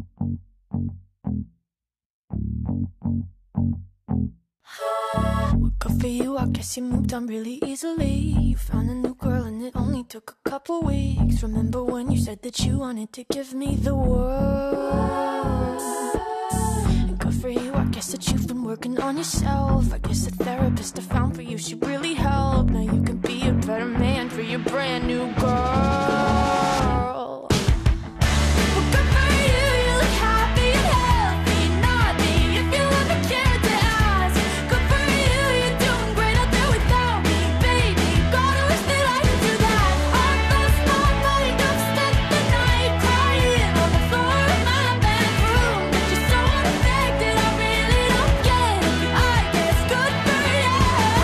Well, good for you, I guess you moved on really easily. You found a new girl and it only took a couple weeks. Remember when you said that you wanted to give me the world? And good for you, I guess that you've been working on yourself. I guess the therapist I found for you should really help. Now you can be a better man for your brand new girl. Well, good for you, you look happy and healthy. Not me, if you ever cared to ask. Good for you, you're doing great out there without me, baby. God, I wish that I could do that. I lost my mind, I've spent the night crying on the floor of my bedroom. But you're so unaffected, I really don't get it. I guess good for you.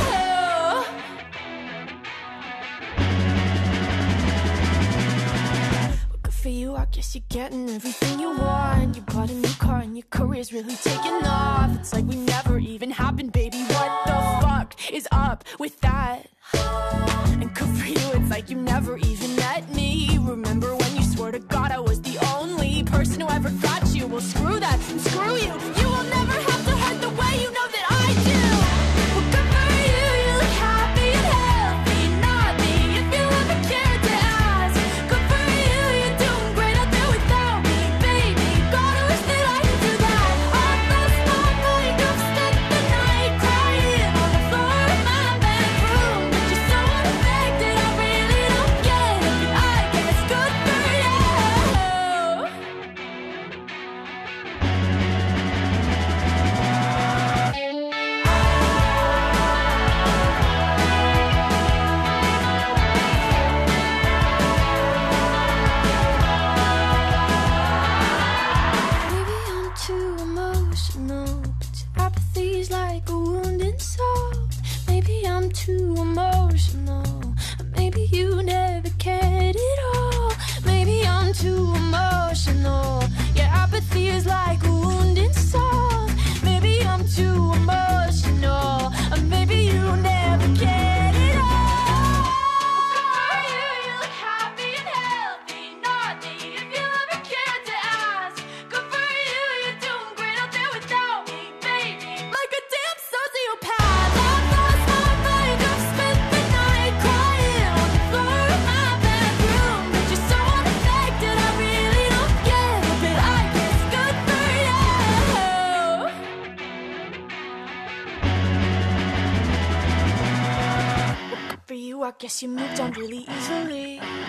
Well, good for you, I guess you're getting everything you want. You bought a new car and your career's really taking off. It's like we never even happened, baby. What the fuck is up with that? And good for you, it's like you never even met me. Remember when you swore to God I was the only person who ever got you? Well, screw that and screw you. You will never have to hurt the way you know that I do. Well, good for you, you look happy and healthy. Not me, if you ever cared to ask. Good for you, you're doing great out there without me, baby. God, I wish that I could do that. I lost my mind, I've spent the night crying on the floor of my bedroom. But you're so unaffected, I really don't get it. I guess good for you. Maybe I'm too emotional, but your apathy's like a wounded soul. Maybe I'm too emotional, or maybe you never cared at all. Maybe I'm too emotional, your apathy is like a wounded soul. Maybe I'm too emotional, or maybe you never cared at all. Good for you, you look happy and healthy. Not me, if you ever cared to ask. Good for you, you're doing great out there without me, baby. Like a damn sociopath, I've lost my mind. I've spent the night crying on the floor of my bedroom. But you're so unaffected, I really don't get it. But I guess good for you. Good for you, I guess you moved on really easily.